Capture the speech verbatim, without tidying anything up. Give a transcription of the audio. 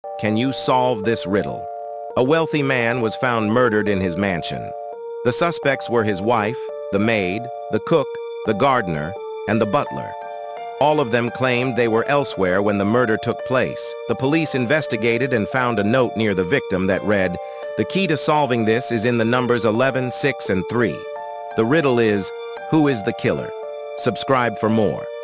Can you solve this riddle? A wealthy man was found murdered in his mansion. The suspects were his wife, the maid, the cook, the gardener, and the butler. All of them claimed they were elsewhere when the murder took place. The police investigated and found a note near the victim that read, "The key to solving this is in the numbers eleven, six, and three. The riddle is, who is the killer?" Subscribe for more.